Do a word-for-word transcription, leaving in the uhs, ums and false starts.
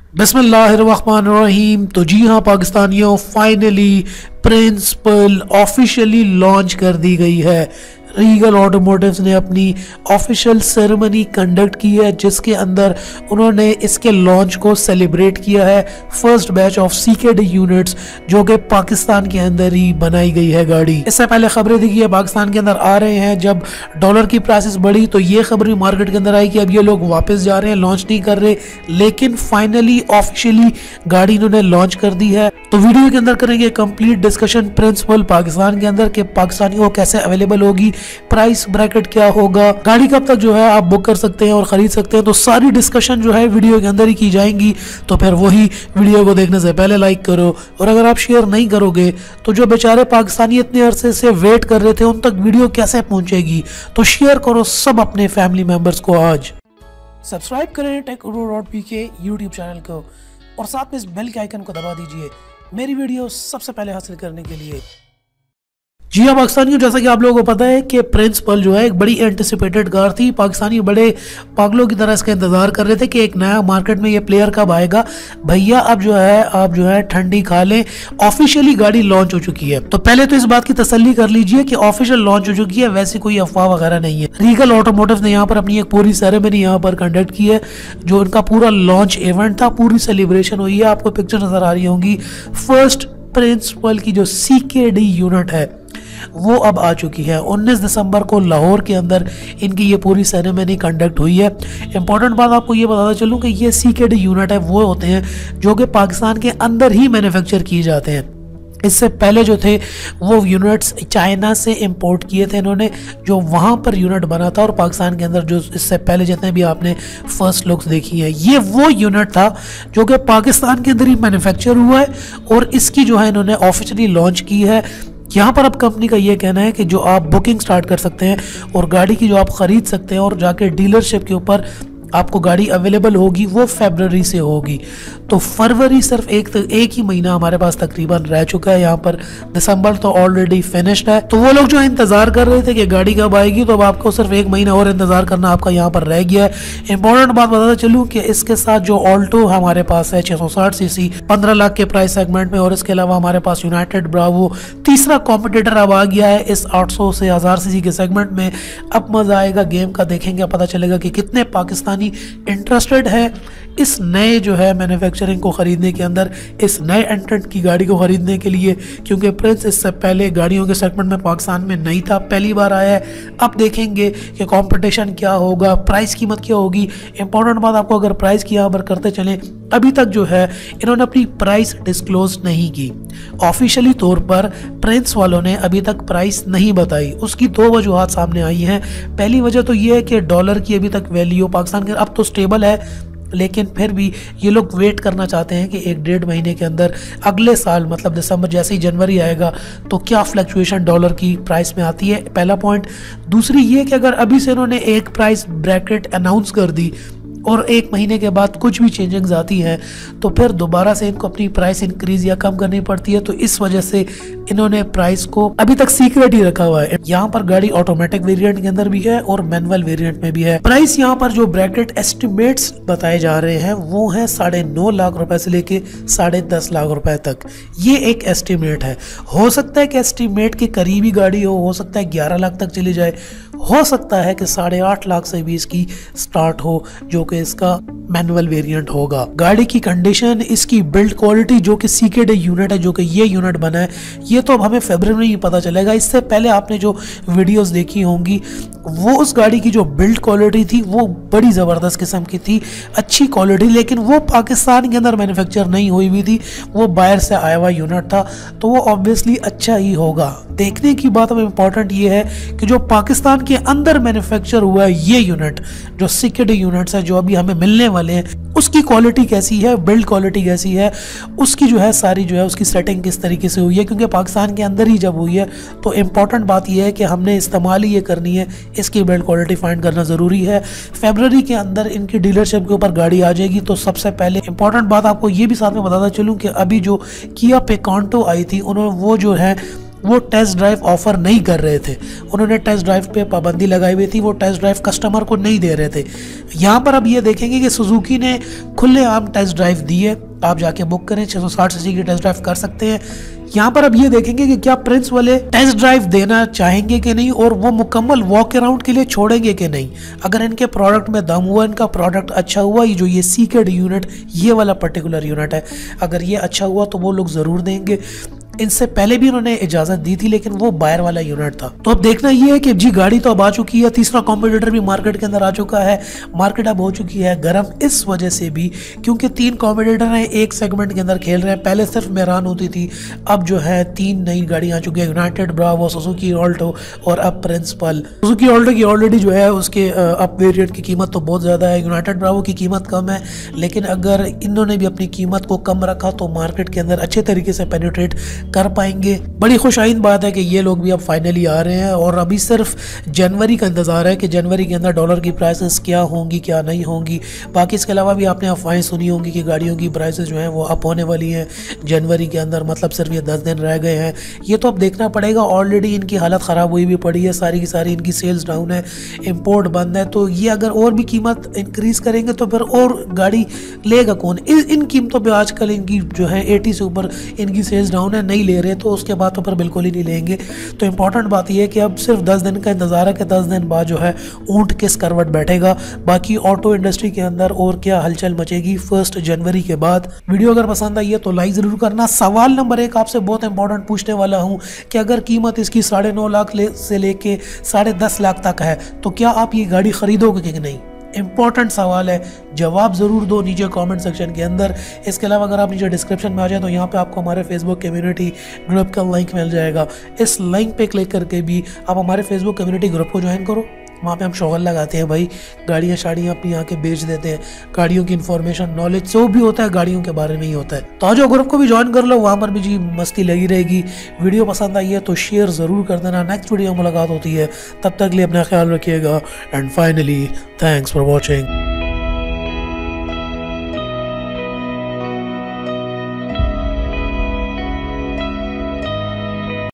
बिस्मिल्लाहिर्रहमानिर्रहीम। तो जी हाँ पाकिस्तानियों, फाइनली प्रिंसिपल ऑफिशियली लॉन्च कर दी गई है। रीगल ऑटोमोटिव्स ने अपनी ऑफिशियल सेरेमनी कंडक्ट की है जिसके अंदर उन्होंने इसके लॉन्च को सेलिब्रेट किया है। First batch of CKD units जो कि पाकिस्तान के अंदर ही बनाई गई है गाड़ी। इससे पहले खबरें थी कि ये पाकिस्तान के अंदर आ रहे हैं। जब डॉलर की प्राइसेस बढ़ी तो ये खबर भी मार्केट के अंदर आई कि अब ये लोग वापस जा रहे हैं, लॉन्च नहीं कर रहे, लेकिन फाइनली ऑफिशियली गाड़ी इन्होंने लॉन्च कर दी है। तो वीडियो के अंदर करेंगे कंप्लीट डिस्कशन प्रिंसिपल पाकिस्तान के अंदर के पाकिस्तानियों को कैसे अवेलेबल होगी, प्राइस ब्रैकेट क्या होगा, गाड़ी कब तक जो है आप बुक कर सकते हैं और खरीद सकते हैं। तो सारी डिस्कशन जो है वीडियो के अंदर ही की जाएंगी। तो फिर वही वीडियो को देखने से पहले लाइक करो, और अगर आप शेयर नहीं करोगे तो जो बेचारे पाकिस्तानी इतने अरसे से वेट कर रहे थे उन तक वीडियो कैसे पहुंचेगी। तो शेयर करो सब अपने फैमिली मेंबर्स को। आज सब्सक्राइब करें tech dot P K YouTube channel को और साथ में इस बेल के आइकन को दबा दीजिए मेरी वीडियो सबसे पहले हासिल करने के लिए। जी हाँ पाकिस्तानियों, जैसा कि आप लोगों को पता है कि प्रिंसिपल जो है एक बड़ी एंटिसिपेटेड कार थी। पाकिस्तानी बड़े पागलों की तरह इसका इंतजार कर रहे थे कि एक नया मार्केट में ये प्लेयर कब आएगा। भैया अब जो है आप जो है ठंडी खा लें, ऑफिशियली गाड़ी लॉन्च हो चुकी है। तो पहले तो इस बात की तसल्ली कर लीजिए कि ऑफिशियल लॉन्च हो चुकी है, वैसी कोई अफवाह वगैरह नहीं है। रीगल ऑटोमोटिव ने यहाँ पर अपनी एक पूरी सेरेमनी यहाँ पर कंडक्ट की है, जो उनका पूरा लॉन्च इवेंट था, पूरी सेलिब्रेशन हुई है। आपको पिक्चर नजर आ रही होंगी। फर्स्ट प्रिंसिपल की जो सीकेडी यूनिट है वो अब आ चुकी है। उन्नीस दिसंबर को लाहौर के अंदर इनकी ये पूरी सेरेमनी कंडक्ट हुई है। इंपॉर्टेंट बात आपको ये बताता चलूँ कि ये सीकेडी यूनिट है वो होते हैं जो कि पाकिस्तान के अंदर ही मैन्युफैक्चर किए जाते हैं। इससे पहले जो थे वो यूनिट्स चाइना से इंपोर्ट किए थे इन्होंने, जो वहाँ पर यूनिट बना था। और पाकिस्तान के अंदर जो इससे पहले जितने भी आपने फर्स्ट लुक्स देखी है, ये वो यूनिट था जो कि पाकिस्तान के अंदर ही मैन्युफैक्चर हुआ है और इसकी जो है इन्होंने ऑफिशियली लॉन्च की है। यहाँ पर अब कंपनी का ये कहना है कि जो आप बुकिंग स्टार्ट कर सकते हैं और गाड़ी की जो आप ख़रीद सकते हैं और जाके डीलरशिप के ऊपर आपको गाड़ी अवेलेबल होगी वो फरवरी से होगी। तो फरवरी सिर्फ एक एक ही महीना हमारे पास तकरीबन रह चुका है। यहाँ पर दिसंबर तो ऑलरेडी फिनिश्ड है। तो वो लोग जो इंतजार कर रहे थे कि गाड़ी कब आएगी, तो अब आपको सिर्फ एक महीना और इंतजार करना आपका यहाँ पर रह गया है। इंपॉर्टेंट बात बताता चलूँ कि इसके साथ जो ऑल्टो हमारे पास है छह सौ साठ सीसी पंद्रह लाख के प्राइस सेगमेंट में, और इसके अलावा हमारे पास यूनाइटेड ब्रावो तीसरा कॉम्पिटिटर अब आ गया है इस आठ सौ से हजार सीसी के सेगमेंट में। अब मजा आएगा गेम का, देखेंगे पता चलेगा कि कितने पाकिस्तानी इंटरेस्टेड है इस नए जो है मैन्युफैक्चरिंग को खरीदने के अंदर, इस नए एंट्रेंट की गाड़ी को खरीदने के लिए। क्योंकि प्रिंस इससे पहले गाड़ियों के सेगमेंट में पाकिस्तान में नहीं था, पहली बार आया है। अब देखेंगे कि कंपटीशन क्या होगा, प्राइस कीमत क्या होगी। इंपॉर्टेंट बात आपको अगर प्राइस की यहाँ पर करते चलें, अभी तक जो है इन्होंने अपनी प्राइस डिस्क्लोज नहीं की ऑफिशियली तौर पर। प्रिंस वालों ने अभी तक प्राइस नहीं बताई। उसकी दो वजूहत सामने आई हैं। पहली वजह तो ये है कि डॉलर की अभी तक वैल्यू पाकिस्तान के अब तो स्टेबल है, लेकिन फिर भी ये लोग वेट करना चाहते हैं कि एक डेढ़ महीने के अंदर अगले साल मतलब दिसंबर जैसे ही जनवरी आएगा तो क्या फ्लक्चुएशन डॉलर की प्राइस में आती है, पहला पॉइंट। दूसरी ये कि अगर अभी से इन्होंने एक प्राइस ब्रैकेट अनाउंस कर दी और एक महीने के बाद कुछ भी चेंजिंग्स आती हैं तो फिर दोबारा से इनको अपनी प्राइस इंक्रीज या कम करनी पड़ती है। तो इस वजह से इन्होंने प्राइस को अभी तक सीक्रेट ही रखा हुआ है। यहाँ पर गाड़ी ऑटोमेटिक वेरिएंट के अंदर भी है और मैनुअल वेरिएंट में भी है। प्राइस यहाँ पर जो ब्रैकेट एस्टिमेट्स बताए जा रहे हैं वो है साढ़े नौ लाख रुपए से लेके साढ़े दस लाख रुपए तक। ये एक एस्टिमेट है। हो सकता है कि एस्टिमेट के करीबी गाड़ी हो हो सकता है ग्यारह लाख तक चली जाए, हो सकता है कि साढ़े आठ लाख से भी इसकी स्टार्ट हो, जो कि इसका मैनुअल वेरिएंट होगा। गाड़ी की कंडीशन, इसकी बिल्ड क्वालिटी जो कि सीकेडी यूनिट है, जो कि ये यूनिट बना है, ये तो अब हमें फरवरी में ही पता चलेगा। इससे पहले आपने जो वीडियोस देखी होंगी वो उस गाड़ी की जो बिल्ड क्वालिटी थी वो बड़ी ज़बरदस्त किस्म की थी, अच्छी क्वालिटी, लेकिन वो पाकिस्तान के अंदर मैन्युफैक्चर नहीं हुई हुई थी, वो बाहर से आया हुआ यूनिट था। तो वो ऑब्वियसली अच्छा ही होगा। देखने की बात अब इम्पॉर्टेंट ये है कि जो पाकिस्तान के अंदर मैन्युफैक्चर हुआ है ये यूनिट, जो सीकेडी यूनिट्स है जो अभी हमें मिलने वाले हैं, उसकी क्वालिटी कैसी है, बिल्ड क्वालिटी कैसी है, उसकी जो है सारी जो है उसकी सेटिंग किस तरीके से हुई है। क्योंकि पाकिस्तान के अंदर ही जब हुई है तो इम्पॉर्टेंट बात यह है कि हमने इस्तेमाल ही ये करनी है, इसकी बिल्ड क्वालिटी फाइंड करना ज़रूरी है। फरवरी के अंदर इनकी डीलरशिप के ऊपर गाड़ी आ जाएगी। तो सबसे पहले इंपॉर्टेंट बात आपको ये भी साथ में बताता चलूँ कि अभी जो किया पिकांटो आई थी, उन्होंने वो जो है वो टेस्ट ड्राइव ऑफर नहीं कर रहे थे, उन्होंने टेस्ट ड्राइव पे पाबंदी लगाई हुई थी, वो टेस्ट ड्राइव कस्टमर को नहीं दे रहे थे। यहाँ पर अब ये देखेंगे कि सुजुकी ने खुलेआम टेस्ट ड्राइव दी है, आप जाके बुक करें, छह सौ साठ सीसी की टेस्ट ड्राइव कर सकते हैं। यहाँ पर अब ये देखेंगे कि क्या प्रिंस वाले टेस्ट ड्राइव देना चाहेंगे कि नहीं, और वो मुकम्मल वॉक अराउंड के लिए छोड़ेंगे कि नहीं। अगर इनके प्रोडक्ट में दम हुआ, इनका प्रोडक्ट अच्छा हुआ, ये जो ये सीक्रेट यूनिट, ये वाला पर्टिकुलर यूनिट है, अगर ये अच्छा हुआ तो वो लोग ज़रूर देंगे। इनसे पहले भी उन्होंने इजाज़त दी थी, लेकिन वो बायर वाला यूनिट था। तो अब देखना ये है कि जी गाड़ी तो अब आ चुकी है, तीसरा कॉम्पिटिटर भी मार्केट के अंदर आ चुका है, मार्केट अब हो चुकी है गर्म इस वजह से भी क्योंकि तीन कॉम्पिटिटर हैं, एक सेगमेंट के अंदर खेल रहे हैं। पहले सिर्फ मेरान होती थी, अब जो है तीन नई गाड़ियाँ आ चुकी है, यूनाइटेड ब्रावो, सुजुकी ऑल्टो और अब प्रिंसिपल। सुजुकी ऑल्टो की ऑलरेडी जो है उसके अप वेरिएंट की कीमत तो बहुत ज़्यादा है, यूनाइटेड ब्रावो की कीमत कम है, लेकिन अगर इन्होंने भी अपनी कीमत को कम रखा तो मार्केट के अंदर अच्छे तरीके से पेनिट्रेट कर पाएंगे। बड़ी खुशाइन बात है कि ये लोग भी अब फाइनली आ रहे हैं और अभी सिर्फ जनवरी का इंतज़ार है कि जनवरी के अंदर डॉलर की प्राइसेस क्या होंगी क्या नहीं होंगी। बाकी इसके अलावा भी आपने अफवाहें सुनी होंगी कि गाड़ियों की प्राइसेस जो हैं वो अप होने वाली हैं जनवरी के अंदर, मतलब सिर्फ ये दस दिन रह गए हैं। ये तो अब देखना पड़ेगा, ऑलरेडी इनकी हालत ख़राब हुई भी पड़ी है, सारी की सारी इनकी सेल्स डाउन है, इम्पोर्ट बंद है। तो ये अगर और भी कीमत इंक्रीज़ करेंगे तो फिर और गाड़ी लेगा कौन। इन इन कीमतों पर आजकल इनकी जो है एटी से ऊपर इनकी सेल्स डाउन है, नहीं ले रहे तो उसके बाद तो फिर बिल्कुल ही नहीं लेंगे। तो इंपॉर्टेंट बात यह है कि अब सिर्फ दस दिन का इंतजार है कि दस दिन बाद जो है ऊंट किस करवट बैठेगा। बाकी ऑटो इंडस्ट्री के अंदर और क्या हलचल मचेगी फर्स्ट जनवरी के बाद। वीडियो अगर पसंद आई है तो लाइक जरूर करना। सवाल नंबर एक आपसे बहुत इंपॉर्टेंट पूछने वाला हूं कि अगर कीमत इसकी साढ़े नौ लाख ले, से लेके साढ़े दस लाख तक है तो क्या आप ये गाड़ी खरीदोगे कि नहीं। इंपॉर्टेंट सवाल है, जवाब ज़रूर दो नीचे कमेंट सेक्शन के अंदर। इसके अलावा अगर आप नीचे डिस्क्रिप्शन में आ जाए तो यहाँ पे आपको हमारे फेसबुक कम्युनिटी ग्रुप का लिंक मिल जाएगा। इस लिंक पे क्लिक करके भी आप हमारे फेसबुक कम्युनिटी ग्रुप को ज्वाइन करो। वहाँ पे हम शोगल लगाते हैं भाई, गाड़ियाँ शाड़ियाँ अपनी यहाँ के बेच देते हैं, गाड़ियों की इन्फॉर्मेशन नॉलेज जो भी होता है गाड़ियों के बारे में ही होता है। तो आज ग्रुप को भी ज्वाइन कर लो, वहाँ पर भी जी मस्ती लगी रहेगी। वीडियो पसंद आई है तो शेयर ज़रूर कर देना। नेक्स्ट वीडियो में मुलाकात होती है, तब तक लिए अपना ख्याल रखिएगा and finally thanks for watching.